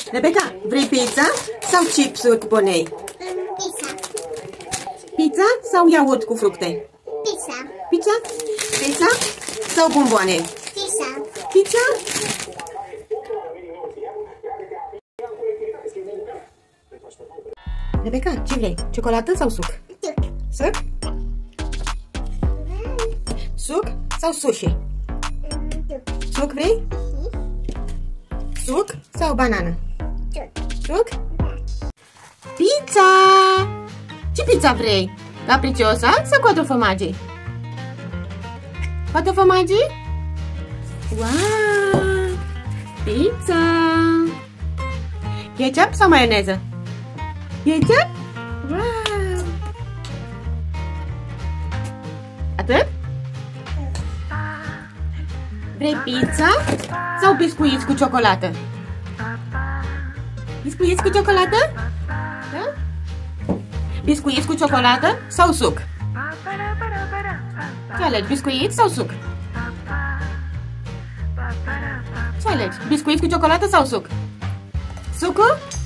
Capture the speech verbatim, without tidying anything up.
Rebecca, vrei pizza sau chipsuri cu ponei? Pizza. Pizza sau iaurt cu fructe? Pizza. Pizza? Pizza sau bomboane? Pizza. Pizza? Rebecca, ce vrei? Ciocolată sau suc? Suc. Suc? Suc sau sushi? Suc. Suc vrei? Suc sau banană? Suc. Suc? Pizza! Ce pizza vrei? Capricciosa sau quattro formaggi? Quattro formaggi? Wow! Pizza! Ketchup sau maioneză? Ketchup? Wow! Atât? Vrei pizza sau biscuiți cu ciocolată? Biscuiți cu ciocolată? Da? Biscuiți cu ciocolată sau suc? Ce alegi? Biscuiți sau suc? Ce alegi? Biscuiți cu ciocolată sau suc? Sucul?